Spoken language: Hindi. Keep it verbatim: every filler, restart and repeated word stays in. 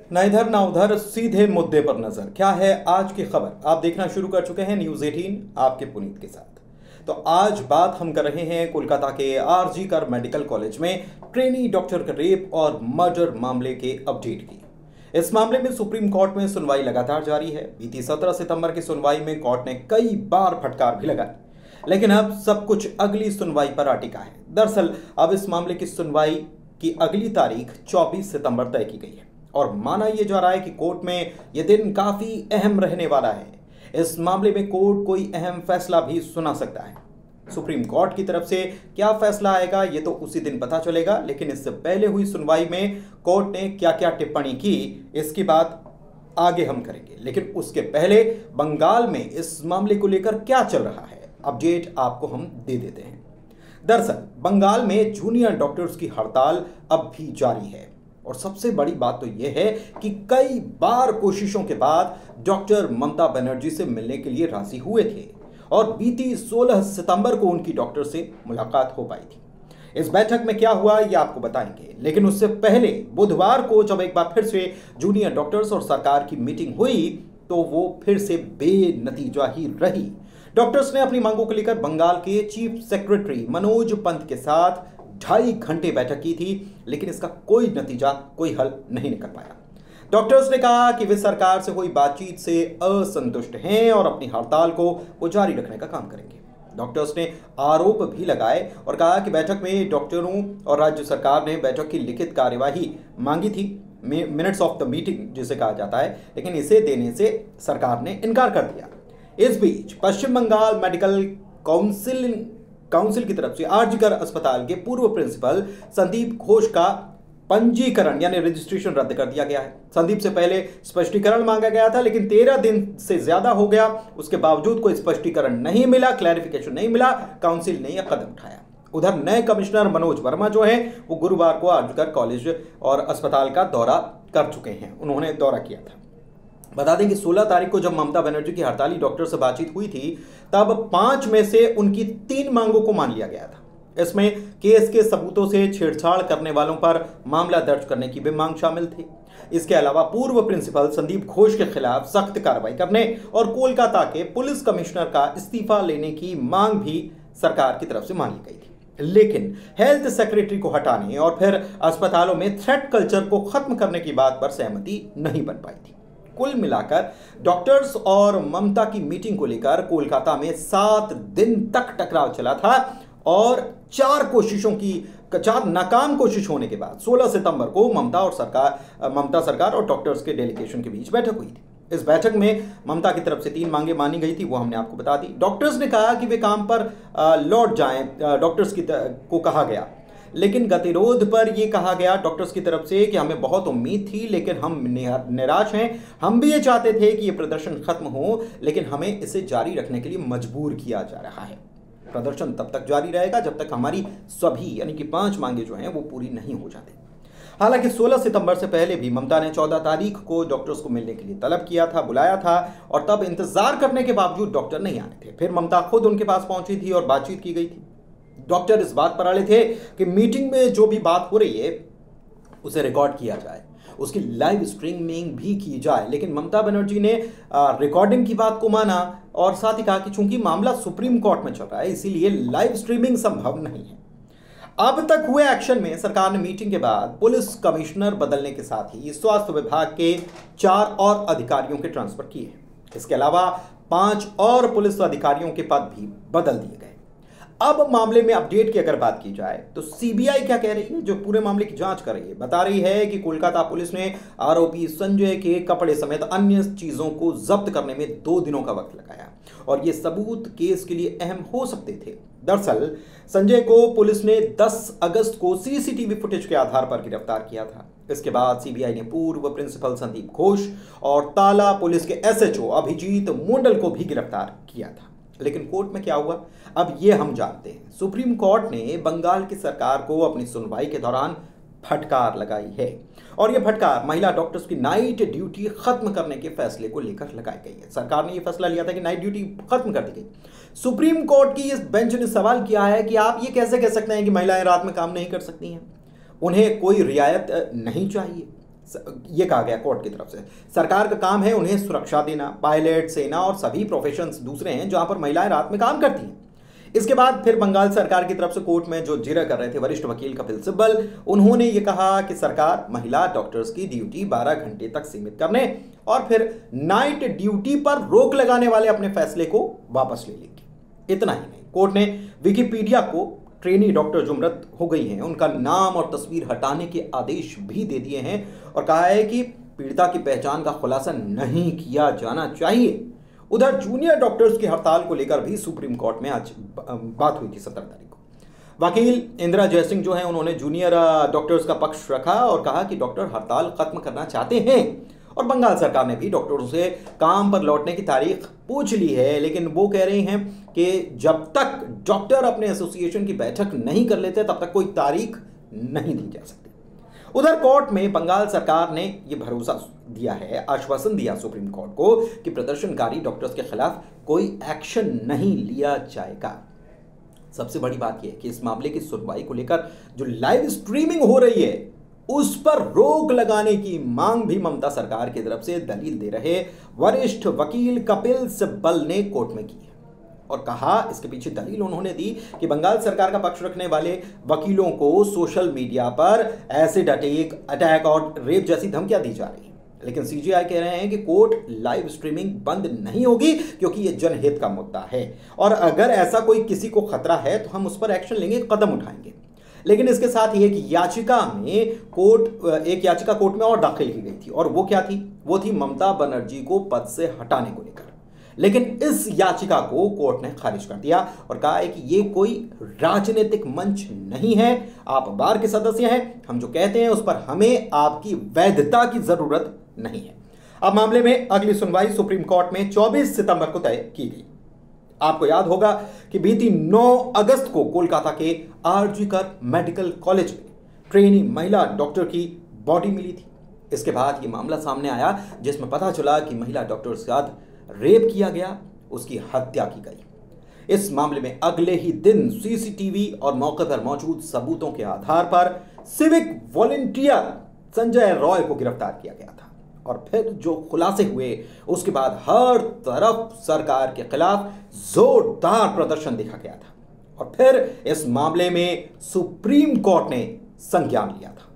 ना इधर ना उधर, सीधे मुद्दे पर नजर। क्या है आज की खबर, आप देखना शुरू कर चुके हैं न्यूज अठारह आपके पुनीत के साथ। तो आज बात हम कर रहे हैं कोलकाता के आरजी कर मेडिकल कॉलेज में ट्रेनी डॉक्टर के रेप और मर्डर मामले के अपडेट की। इस मामले में सुप्रीम कोर्ट में सुनवाई लगातार जारी है। बीती सत्रह सितंबर की सुनवाई में कोर्ट ने कई बार फटकार भी लगाई, लेकिन अब सब कुछ अगली सुनवाई पर अटिका है। दरअसल अब इस मामले की सुनवाई की अगली तारीख चौबीस सितंबर तय की गई है और माना यह जा रहा है कि कोर्ट में यह दिन काफी अहम रहने वाला है। इस मामले में कोर्ट कोई अहम फैसला भी सुना सकता है। सुप्रीम कोर्ट की तरफ से क्या फैसला आएगा यह तो उसी दिन पता चलेगा, लेकिन इससे पहले हुई सुनवाई में कोर्ट ने क्या क्या टिप्पणी की इसकी बात आगे हम करेंगे। लेकिन उसके पहले बंगाल में इस मामले को लेकर क्या चल रहा है अपडेट आपको हम दे देते हैं। दरअसल बंगाल में जूनियर डॉक्टर्स की हड़ताल अब भी जारी है और सबसे बड़ी बात तो यह है कि कई बार कोशिशों के बाद डॉक्टर ममता बनर्जी से मिलने के लिए राजी हुए थे और बीती सोलह सितंबर को उनकी डॉक्टर से मुलाकात हो पाई थी। इस बैठक में क्या हुआ ये आपको बताएंगे, लेकिन उससे पहले बुधवार को जब एक बार फिर से जूनियर डॉक्टर्स और सरकार की मीटिंग हुई तो वो फिर से बेनतीजा ही रही। डॉक्टर्स ने अपनी मांगों को लेकर बंगाल के चीफ सेक्रेटरी मनोज पंत के साथ ढाई घंटे बैठक की थी, लेकिन इसका कोई नतीजा, कोई हल नहीं निकल पाया। डॉक्टर्स ने कहा कि वे सरकार से हुई बातचीत से असंतुष्ट हैं और अपनी हड़ताल को वो जारी रखने का काम करेंगे। डॉक्टर्स ने आरोप भी लगाए और कहा कि बैठक में डॉक्टरों और राज्य सरकार ने बैठक की लिखित कार्यवाही मांगी थी, मिनट्स ऑफ द मीटिंग जिसे कहा जाता है, लेकिन इसे देने से सरकार ने इनकार कर दिया। इस बीच Paschim Bangal medical council council की तरफ से आरजी कर अस्पताल के पूर्व प्रिंसिपल संदीप घोष का पंजीकरण यानी रजिस्ट्रेशन रद्द कर दिया गया है। संदीप से पहले स्पष्टीकरण मांगा गया था, लेकिन तेरह दिन से ज्यादा हो गया, उसके बावजूद कोई स्पष्टीकरण नहीं मिला, क्लैरिफिकेशन नहीं मिला। काउंसिल ने यह कदम उठाया। उधर नए कमिश्नर मनोज वर्मा जो हैं वो गुरुवार को आरजी कर कॉलेज और अस्पताल का दौरा कर चुके हैं। उन्होंने दौरा किया था। बता दें कि सोलह तारीख को जब ममता बनर्जी की हड़ताली डॉक्टर से बातचीत हुई थी तब पांच में से उनकी तीन मांगों को मान लिया गया था। इसमें केस के सबूतों से छेड़छाड़ करने वालों पर मामला दर्ज करने की भी मांग शामिल थी। इसके अलावा पूर्व प्रिंसिपल संदीप घोष के खिलाफ सख्त कार्रवाई करने और कोलकाता के पुलिस कमिश्नर का इस्तीफा लेने की मांग भी सरकार की तरफ से मान ली गई थी। लेकिन हेल्थ सेक्रेटरी को हटाने और फिर अस्पतालों में थ्रेट कल्चर को खत्म करने की बात पर सहमति नहीं बन पाई थी। कुल मिलाकर डॉक्टर्स और ममता की मीटिंग को लेकर कोलकाता में सात दिन तक टकराव चला था और चार कोशिशों की चार नाकाम कोशिश होने के बाद सोलह सितंबर को ममता और सरकार ममता सरकार और डॉक्टर्स के डेलीगेशन के बीच बैठक हुई थी। इस बैठक में ममता की तरफ से तीन मांगे मानी गई थी, वो हमने आपको बता दी। डॉक्टर्स ने कहा कि वे काम पर लौट जाएं, डॉक्टर्स की को कहा गया, लेकिन गतिरोध पर यह कहा गया डॉक्टर्स की तरफ से कि हमें बहुत उम्मीद थी लेकिन हम निराश हैं। हम भी ये चाहते थे कि ये प्रदर्शन खत्म हो, लेकिन हमें इसे जारी रखने के लिए मजबूर किया जा रहा है। प्रदर्शन तब तक जारी रहेगा जब तक हमारी सभी यानी कि पांच मांगे जो हैं वो पूरी नहीं हो जाती। हालांकि सोलह सितंबर से पहले भी ममता ने चौदह तारीख को डॉक्टर्स को मिलने के लिए तलब किया था, बुलाया था और तब इंतजार करने के बावजूद डॉक्टर नहीं आने थे। फिर ममता खुद उनके पास पहुंची थी और बातचीत की गई थी। डॉक्टर इस बात पर अड़े थे कि मीटिंग में जो भी बात हो रही है उसे रिकॉर्ड किया जाए, उसकी लाइव स्ट्रीमिंग भी की जाए, लेकिन ममता बनर्जी ने रिकॉर्डिंग की बात को माना और साथ ही कहा कि चूंकि मामला सुप्रीम कोर्ट में चल रहा है इसीलिए लाइव स्ट्रीमिंग संभव नहीं है। अब तक हुए एक्शन में सरकार ने मीटिंग के बाद पुलिस कमिश्नर बदलने के साथ ही स्वास्थ्य विभाग के चार और अधिकारियों के ट्रांसफर किए हैं। इसके अलावा पांच और पुलिस अधिकारियों के पद भी बदल दिए गए। अब मामले में अपडेट की अगर बात की जाए तो सीबीआई क्या कह रही है, जो पूरे मामले की जांच कर रही है, बता रही है कि कोलकाता पुलिस ने आरोपी संजय के कपड़े समेत अन्य चीजों को जब्त करने में दो दिनों का वक्त लगाया और ये सबूत केस के लिए अहम हो सकते थे। दरअसल संजय को पुलिस ने दस अगस्त को सीसीटीवी फुटेज के आधार पर गिरफ्तार किया था। इसके बाद सीबीआई ने पूर्व प्रिंसिपल संदीप घोष और ताला पुलिस के एसएचओ अभिजीत मुंडल को भी गिरफ्तार किया था। लेकिन कोर्ट में क्या हुआ अब ये हम जानते हैं। सुप्रीम कोर्ट ने बंगाल की सरकार को अपनी सुनवाई के दौरान फटकार लगाई है और यह फटकार महिला डॉक्टर्स की नाइट ड्यूटी खत्म करने के फैसले को लेकर लगाई गई है। सरकार ने यह फैसला लिया था कि नाइट ड्यूटी खत्म कर दी गई। सुप्रीम कोर्ट की इस बेंच ने सवाल किया है कि आप ये कैसे कह सकते हैं कि महिलाएं रात में काम नहीं कर सकती हैं, उन्हें कोई रियायत नहीं चाहिए। ये कहा गया कोर्ट की तरफ से। सरकार का काम है उन्हें सुरक्षा देना। पायलट, सेना और सभी प्रोफेशंस दूसरे हैं जहां पर महिलाएं रात में काम करती हैं। इसके बाद फिर बंगाल सरकार की तरफ से कोर्ट में जो जिरह कर रहे थे वरिष्ठ वकील कपिल सिब्बल, उन्होंने ये कहा कि सरकार महिला डॉक्टर्स की ड्यूटी बारह घंटे तक सीमित करने और फिर नाइट ड्यूटी पर रोक लगाने वाले अपने फैसले को वापस ले लेगी। इतना ही नहीं, कोर्ट ने विकिपीडिया को ट्रेनी डॉक्टर जो मृत हो गई हैं उनका नाम और तस्वीर हटाने के आदेश भी दे दिए हैं और कहा है कि पीड़िता की पहचान का खुलासा नहीं किया जाना चाहिए। उधर जूनियर डॉक्टर्स की हड़ताल को लेकर भी सुप्रीम कोर्ट में आज बात हुई थी सत्रह तारीख को। वकील इंदिरा जयसिंह जो है उन्होंने जूनियर डॉक्टर्स का पक्ष रखा और कहा कि डॉक्टर हड़ताल खत्म करना चाहते हैं और बंगाल सरकार ने भी डॉक्टरों से काम पर लौटने की तारीख पूछ ली है, लेकिन वो कह रही हैं कि जब तक डॉक्टर अपने एसोसिएशन की बैठक नहीं कर लेते तब तक कोई तारीख नहीं दी जा सकती। उधर कोर्ट में बंगाल सरकार ने यह भरोसा दिया है, आश्वासन दिया सुप्रीम कोर्ट को कि प्रदर्शनकारी डॉक्टर्स के खिलाफ कोई एक्शन नहीं लिया जाएगा। सबसे बड़ी बात यह है कि इस मामले की सुनवाई को लेकर जो लाइव स्ट्रीमिंग हो रही है उस पर रोक लगाने की मांग भी ममता सरकार की तरफ से दलील दे रहे वरिष्ठ वकील कपिल सिब्बल ने कोर्ट में की है और कहा, इसके पीछे दलील उन्होंने दी कि बंगाल सरकार का पक्ष रखने वाले वकीलों को सोशल मीडिया पर एसिड अटैक अटैक और रेप जैसी धमकियां दी जा रही हैं। लेकिन सीजीआई कह रहे हैं कि कोर्ट लाइव स्ट्रीमिंग बंद नहीं होगी क्योंकि यह जनहित का मुद्दा है और अगर ऐसा कोई किसी को खतरा है तो हम उस पर एक्शन लेंगे, कदम उठाएंगे। लेकिन इसके साथ ही एक याचिका में कोर्ट एक याचिका कोर्ट में और दाखिल की गई थी और वो क्या थी? वो थी ममता बनर्जी को पद से हटाने को लेकर। लेकिन इस याचिका को कोर्ट ने खारिज कर दिया और कहा है कि ये कोई राजनीतिक मंच नहीं है, आप बार के सदस्य हैं, हम जो कहते हैं उस पर हमें आपकी वैधता की जरूरत नहीं है। अब मामले में अगली सुनवाई सुप्रीम कोर्ट में चौबीस सितंबर को तय की गई। आपको याद होगा कि बीती नौ अगस्त को कोलकाता के आरजी कर मेडिकल कॉलेज में ट्रेनी महिला डॉक्टर की बॉडी मिली थी। इसके बाद ये मामला सामने आया जिसमें पता चला कि महिला डॉक्टर के साथ रेप किया गया, उसकी हत्या की गई। इस मामले में अगले ही दिन सीसीटीवी और मौके पर मौजूद सबूतों के आधार पर सिविक वॉलंटियर संजय रॉय को गिरफ्तार किया गया था और फिर जो खुलासे हुए उसके बाद हर तरफ सरकार के खिलाफ जोरदार प्रदर्शन देखा गया था और फिर इस मामले में सुप्रीम कोर्ट ने संज्ञान लिया था।